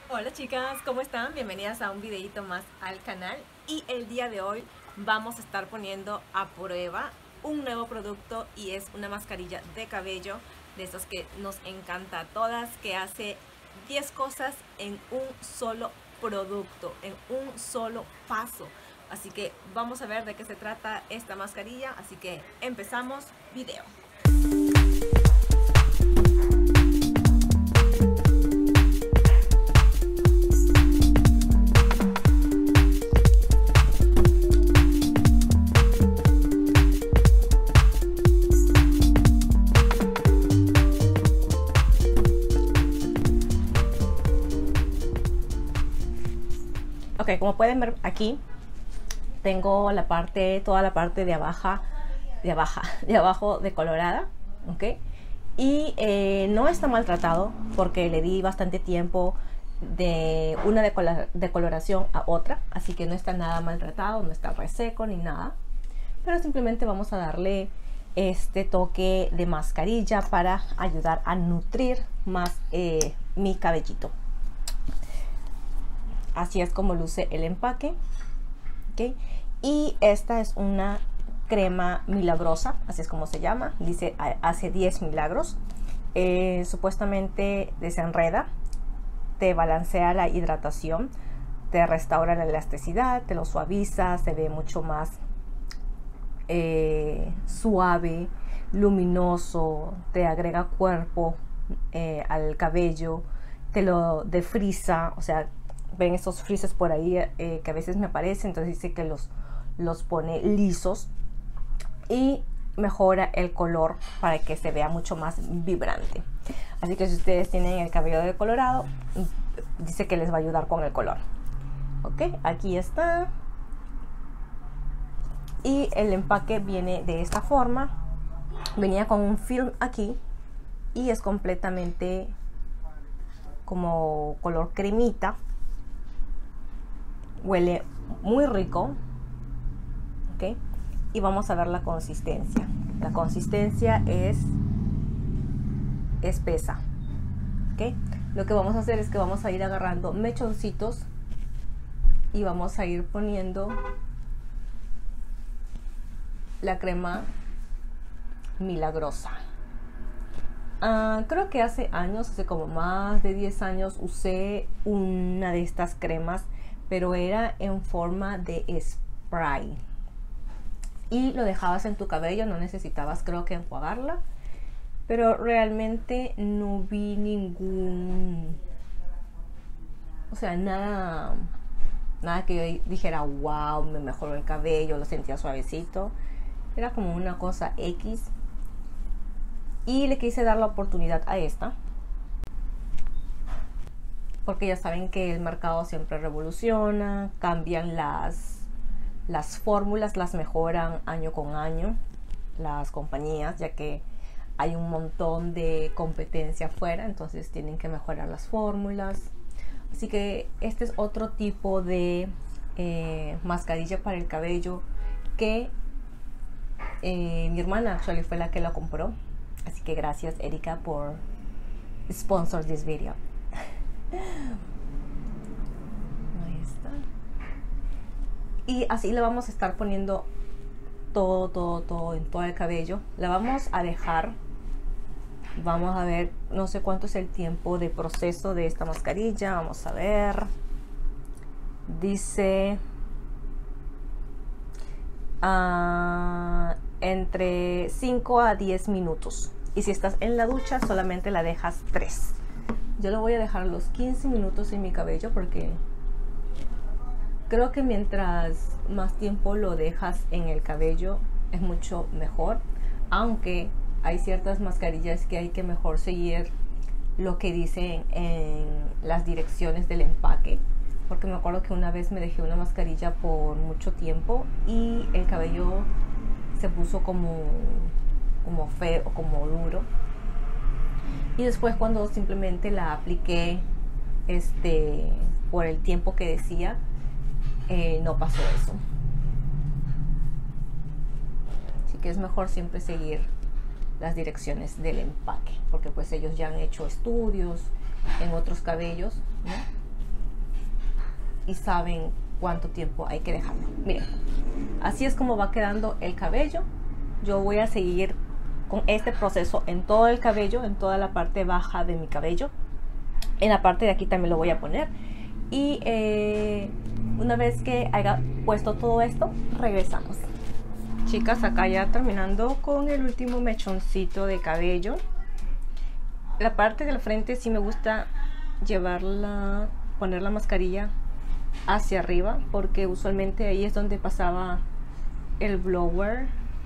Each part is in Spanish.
Hola chicas, ¿cómo están? Bienvenidas a un videito más al canal y el día de hoy vamos a estar poniendo a prueba un nuevo producto y es una mascarilla de cabello de esas que nos encanta a todas, que hace 10 cosas en un solo producto, en un solo paso. Así que vamos a ver de qué se trata esta mascarilla, así que empezamos video. Ok, como pueden ver aquí tengo la parte, toda la parte de abajo decolorada, ok, y no está maltratado porque le di bastante tiempo de una decoloración a otra, así que no está nada maltratado, no está reseco ni nada, pero simplemente vamos a darle este toque de mascarilla para ayudar a nutrir más mi cabellito. Así es como luce el empaque, ¿okay? Y esta es una crema milagrosa, así es como se llama, dice hace 10 milagros. Supuestamente desenreda, te balancea la hidratación, te restaura la elasticidad, te lo suaviza, se ve mucho más suave, luminoso, te agrega cuerpo al cabello, te lo defrisa, o sea, ven esos frises por ahí que a veces me aparecen, entonces dice que los pone lisos y mejora el color para que se vea mucho más vibrante. Así que si ustedes tienen el cabello decolorado, dice que les va a ayudar con el color. Ok, aquí está. Y el empaque viene de esta forma. Venía con un film aquí y es completamente como color cremita. Huele muy rico, ¿ok? Y vamos a ver la consistencia. La consistencia es espesa, ¿ok? Lo que vamos a hacer es que vamos a ir agarrando mechoncitos y vamos a ir poniendo la crema milagrosa. Creo que hace años, hace como más de 10 años, usé una de estas cremas, pero era en forma de spray y lo dejabas en tu cabello, no necesitabas creo que enjuagarla, pero realmente no vi ningún, o sea, nada que yo dijera wow, me mejoró el cabello, lo sentía suavecito, era como una cosa X, y le quise dar la oportunidad a esta porque ya saben que el mercado siempre revoluciona, cambian las fórmulas, las mejoran año con año las compañías, ya que hay un montón de competencia afuera, entonces tienen que mejorar las fórmulas. Así que este es otro tipo de mascarilla para el cabello que mi hermana actually fue la que la compró. Así que gracias Erika por sponsor this video. Ahí está. Y así le vamos a estar poniendo todo en todo el cabello. La vamos a dejar, vamos a ver, no sé cuánto es el tiempo de proceso de esta mascarilla. Vamos a ver, dice entre 5 a 10 minutos, y si estás en la ducha solamente la dejas 3. Yo lo voy a dejar los 15 minutos en mi cabello porque creo que mientras más tiempo lo dejas en el cabello es mucho mejor, aunque hay ciertas mascarillas que hay que mejor seguir lo que dicen en las direcciones del empaque, porque me acuerdo que una vez me dejé una mascarilla por mucho tiempo y el cabello se puso como feo, como duro. Y después cuando simplemente la apliqué por el tiempo que decía, no pasó eso. Así que es mejor siempre seguir las direcciones del empaque, porque pues ellos ya han hecho estudios en otros cabellos, ¿no? y saben cuánto tiempo hay que dejarlo. Miren, así es como va quedando el cabello. Yo voy a seguir con este proceso en todo el cabello, en toda la parte baja de mi cabello. En la parte de aquí también lo voy a poner. Y una vez que haya puesto todo esto, regresamos. Chicas, acá ya terminando con el último mechoncito de cabello. La parte del frente sí me gusta poner la mascarilla hacia arriba, porque usualmente ahí es donde pasaba el blower.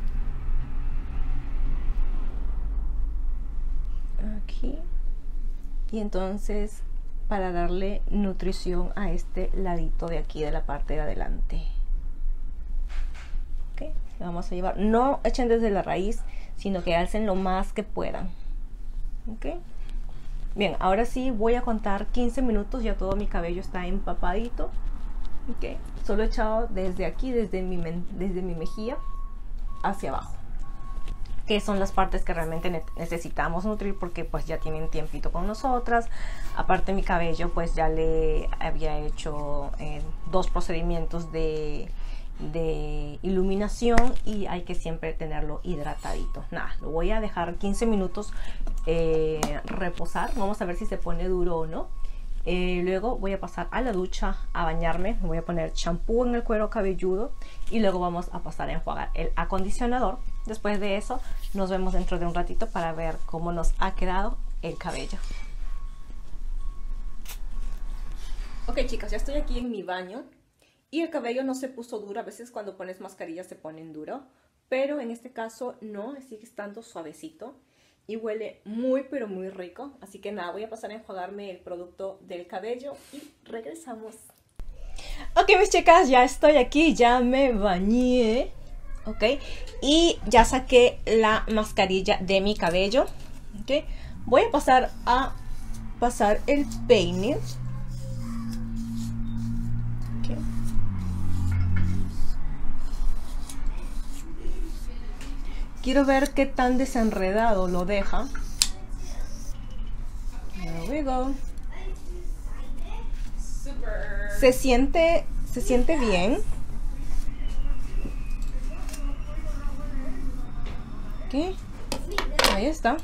Aquí. Y entonces para darle nutrición a este ladito de aquí de la parte de adelante. Ok, vamos a llevar, no echen desde la raíz, sino que alcen lo más que puedan. Ok, bien, ahora sí voy a contar 15 minutos, ya todo mi cabello está empapadito. Ok, solo he echado desde aquí, desde mi mejilla hacia abajo, que son las partes que realmente necesitamos nutrir, porque pues ya tienen tiempito con nosotras. Aparte mi cabello pues ya le había hecho 2 procedimientos de iluminación y hay que siempre tenerlo hidratadito. Nada, lo voy a dejar 15 minutos reposar. Vamos a ver si se pone duro o no. Luego voy a pasar a la ducha a bañarme, me voy a poner champú en el cuero cabelludo y luego vamos a pasar a enjuagar el acondicionador. Después de eso nos vemos dentro de un ratito para ver cómo nos ha quedado el cabello. Ok chicas, ya estoy aquí en mi baño y el cabello no se puso duro. A veces cuando pones mascarilla se ponen duro, pero en este caso no, sigue estando suavecito y huele muy pero muy rico. Así que nada, voy a pasar a enjuagarme el producto del cabello y regresamos. Ok mis chicas, ya estoy aquí, ya me bañé. Ok, y ya saqué la mascarilla de mi cabello. Ok, voy a pasar el peine. Okay. Quiero ver qué tan desenredado lo deja. There we go. Se siente bien. Okay. Ahí está.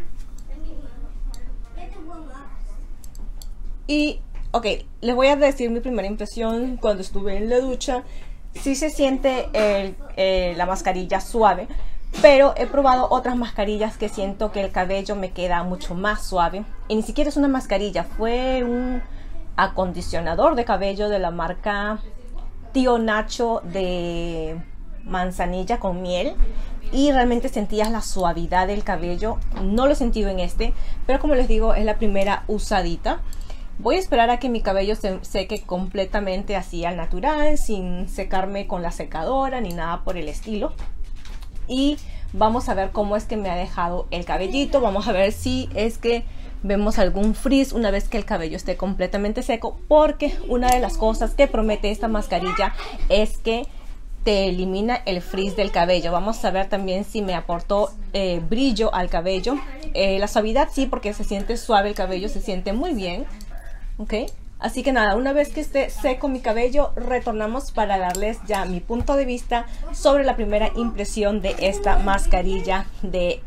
Y, ok, les voy a decir mi primera impresión cuando estuve en la ducha. Sí se siente la mascarilla suave, pero he probado otras mascarillas que siento que el cabello me queda mucho más suave. Y ni siquiera es una mascarilla, fue un acondicionador de cabello de la marca Tío Nacho de manzanilla con miel. Y realmente sentías la suavidad del cabello. No lo he sentido en este, pero como les digo, es la primera usadita. Voy a esperar a que mi cabello se seque completamente así al natural, sin secarme con la secadora ni nada por el estilo. Y vamos a ver cómo es que me ha dejado el cabellito. Vamos a ver si es que vemos algún frizz una vez que el cabello esté completamente seco, porque una de las cosas que promete esta mascarilla es que te elimina el frizz del cabello. Vamos a ver también si me aportó brillo al cabello. La suavidad sí, porque se siente suave el cabello, se siente muy bien. Ok, así que nada, una vez que esté seco mi cabello, retornamos para darles ya mi punto de vista sobre la primera impresión de esta mascarilla de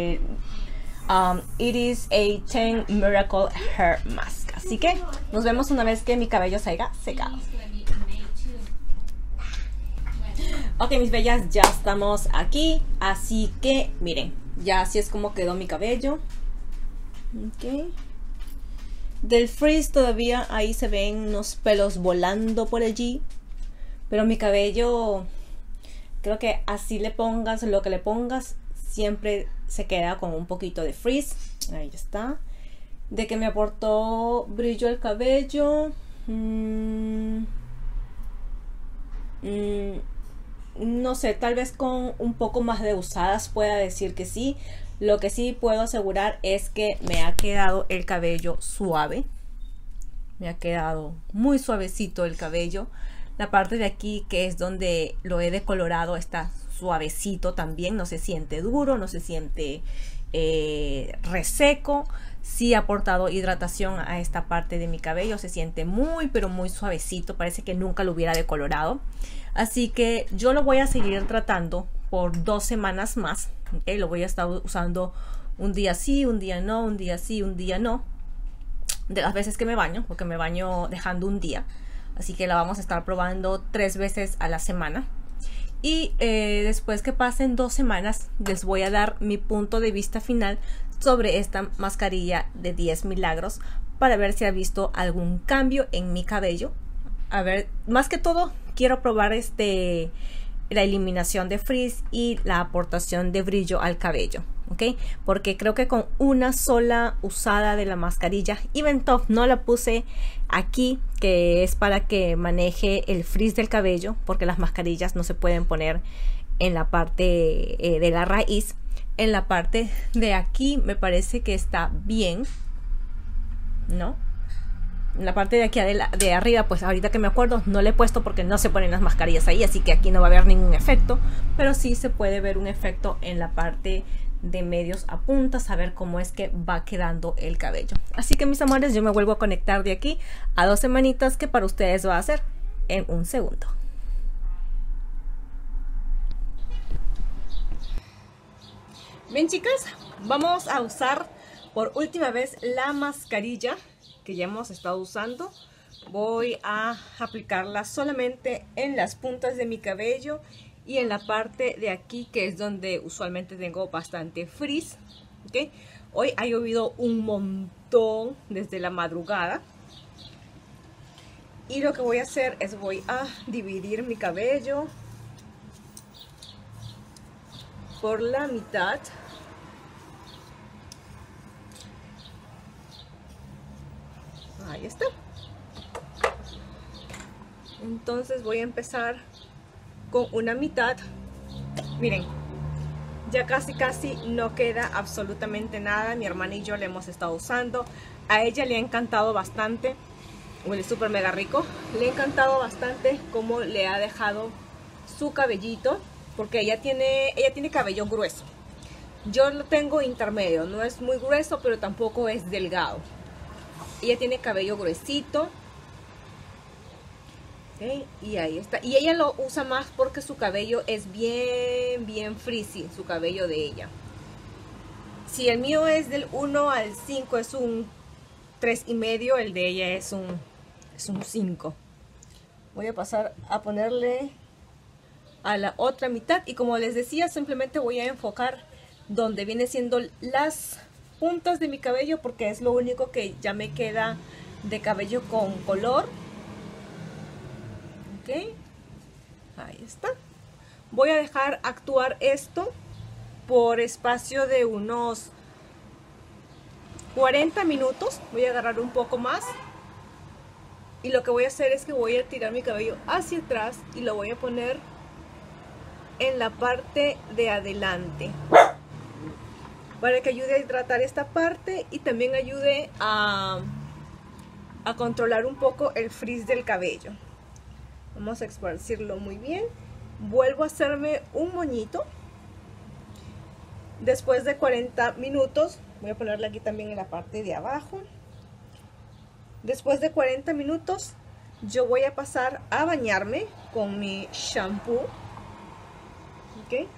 It is a 10 Miracle Hair Mask. Así que nos vemos una vez que mi cabello se haya secado. Ok, mis bellas, ya estamos aquí. Así que miren, ya así es como quedó mi cabello. Ok. Del frizz todavía ahí se ven unos pelos volando por allí. Pero mi cabello, creo que así le pongas lo que le pongas, siempre se queda con un poquito de frizz. Ahí está. De que me aportó brillo al cabello. No sé, tal vez con un poco más de usadas pueda decir que sí. Lo que sí puedo asegurar es que me ha quedado el cabello suave. Me ha quedado muy suavecito el cabello. La parte de aquí, que es donde lo he decolorado, está suavecito también. No se siente duro, no se siente reseco. Sí ha aportado hidratación a esta parte de mi cabello. Se siente muy pero muy suavecito. Parece que nunca lo hubiera decolorado. Así que yo lo voy a seguir tratando por 2 semanas más. ¿Okay? Lo voy a estar usando un día sí, un día no, un día sí, un día no. De las veces que me baño, porque me baño dejando un día. Así que la vamos a estar probando 3 veces a la semana. Y después que pasen 2 semanas, les voy a dar mi punto de vista final sobre esta mascarilla de 10 milagros para ver si ha visto algún cambio en mi cabello. A ver, más que todo quiero probar la eliminación de frizz y la aportación de brillo al cabello, ¿ok? Porque creo que con una sola usada de la mascarilla Even Tough, no la puse aquí, que es para que maneje el frizz del cabello, porque las mascarillas no se pueden poner en la parte de la raíz. En la parte de aquí me parece que está bien, ¿no? En la parte de aquí de arriba, pues ahorita que me acuerdo, no le he puesto porque no se ponen las mascarillas ahí, así que aquí no va a haber ningún efecto, pero sí se puede ver un efecto en la parte de medios a puntas, a ver cómo es que va quedando el cabello. Así que mis amores, yo me vuelvo a conectar de aquí a 2 semanitas, que para ustedes va a ser en un segundo. Bien, chicas, vamos a usar por última vez la mascarilla que ya hemos estado usando. Voy a aplicarla solamente en las puntas de mi cabello y en la parte de aquí, que es donde usualmente tengo bastante frizz, ¿okay? Hoy ha llovido un montón desde la madrugada, y lo que voy a hacer es voy a dividir mi cabello por la mitad. Ahí está. Entonces voy a empezar con una mitad. Miren, ya casi no queda absolutamente nada. Mi hermana y yo le hemos estado usando. A ella le ha encantado bastante. Huele súper mega rico. Le ha encantado bastante cómo le ha dejado su cabellito, porque ella tiene cabello grueso. Yo lo tengo intermedio, no es muy grueso, pero tampoco es delgado. Ella tiene cabello gruesito. Okay, y ahí está. Y ella lo usa más porque su cabello es bien frizzy, su cabello de ella. Si el mío es del 1 al 5, es un 3,5, el de ella es un 5. Voy a pasar a ponerle a la otra mitad, y como les decía, simplemente voy a enfocar donde viene siendo las puntas de mi cabello, porque es lo único que ya me queda de cabello con color. Ok, ahí está. Voy a dejar actuar esto por espacio de unos 40 minutos. Voy a agarrar un poco más, y lo que voy a hacer es que voy a tirar mi cabello hacia atrás y lo voy a poner en la parte de adelante, para que ayude a hidratar esta parte y también ayude a controlar un poco el frizz del cabello. Vamos a esparcirlo muy bien. Vuelvo a hacerme un moñito. Después de 40 minutos, voy a ponerle aquí también en la parte de abajo. Después de 40 minutos, yo voy a pasar a bañarme con mi shampoo. ¿Ok?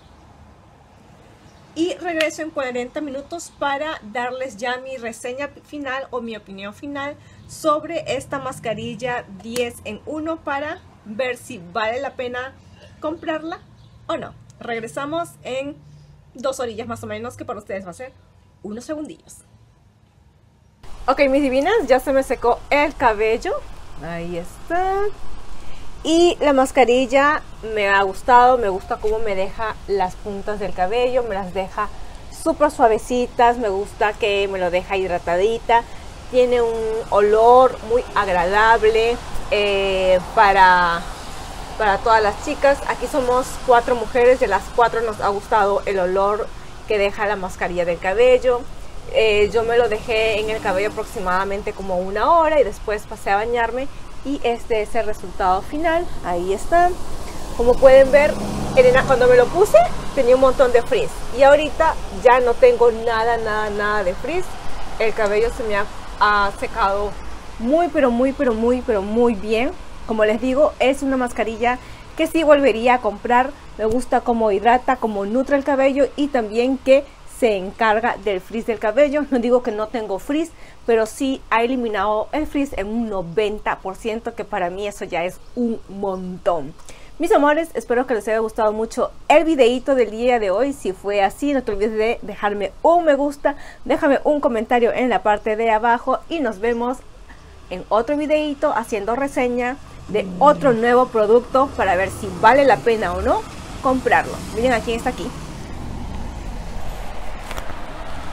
Y regreso en 40 minutos para darles ya mi reseña final o mi opinión final sobre esta mascarilla 10 en 1, para ver si vale la pena comprarla o no. Regresamos en 2 horillas más o menos, que para ustedes va a ser unos segundillos. Ok, mis divinas, ya se me secó el cabello. Ahí está. Y la mascarilla me ha gustado, me gusta cómo me deja las puntas del cabello, me las deja súper suavecitas, me gusta que me lo deja hidratadita, tiene un olor muy agradable para todas las chicas. Aquí somos 4 mujeres, de las 4 nos ha gustado el olor que deja la mascarilla del cabello. Yo me lo dejé en el cabello aproximadamente como 1 hora y después pasé a bañarme. Y este es el resultado final. Ahí está. Como pueden ver, cuando me lo puse tenía un montón de frizz y ahorita ya no tengo nada de frizz. El cabello se me ha secado muy bien. Como les digo, es una mascarilla que sí volvería a comprar. Me gusta cómo hidrata, cómo nutre el cabello y también que se encarga del frizz del cabello. No digo que no tengo frizz, pero sí ha eliminado el frizz en un 90%, que para mí eso ya es un montón. Mis amores, espero que les haya gustado mucho el videito del día de hoy. Si fue así, no te olvides de dejarme un me gusta, déjame un comentario en la parte de abajo y nos vemos en otro videito haciendo reseña de otro nuevo producto para ver si vale la pena o no comprarlo. Miren a quién está aquí.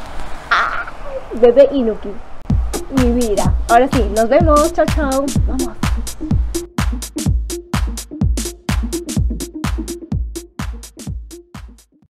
¡Ah! Bebé Inuki, mi vida. Ahora sí, nos vemos. Chao, chao. Vamos.